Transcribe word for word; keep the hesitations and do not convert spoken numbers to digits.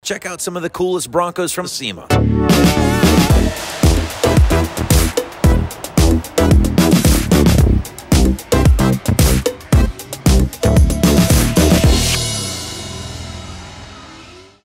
Check out some of the coolest Broncos from SEMA.